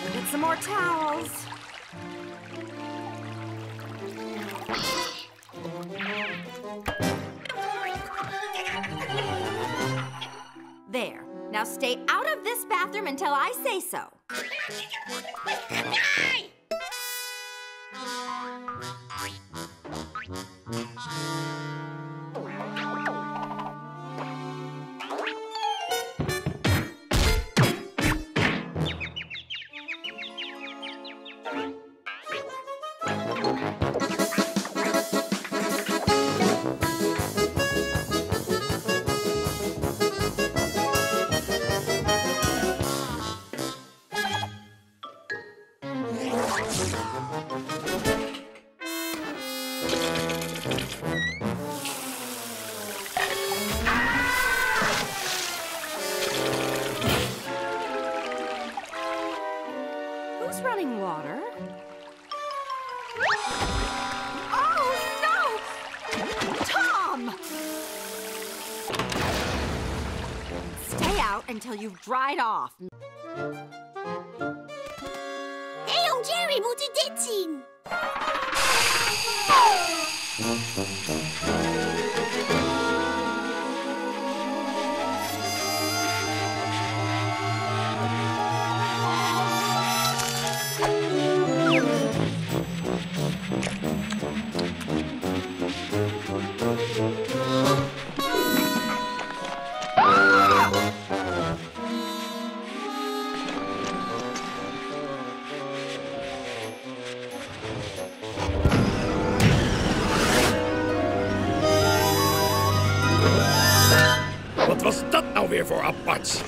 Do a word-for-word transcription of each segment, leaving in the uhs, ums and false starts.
Get some more towels. There. Now stay out of this bathroom until I say so. Who's running water? Oh, no! Tom! Stay out until you've dried off. Hé, oom Jerry, moet u dit zien? Wat was dat nou weer voor aparts?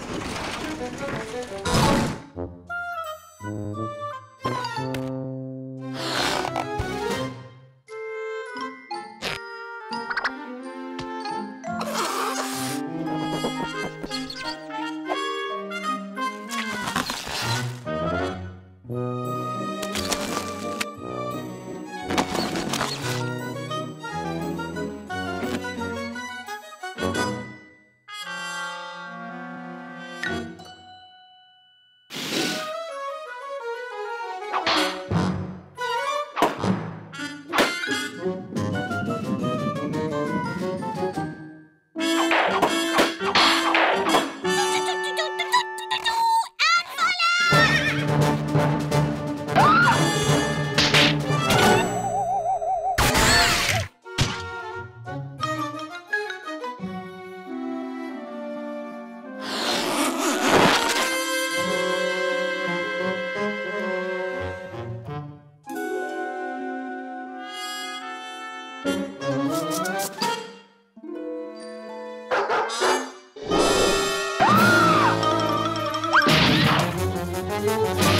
Thank you.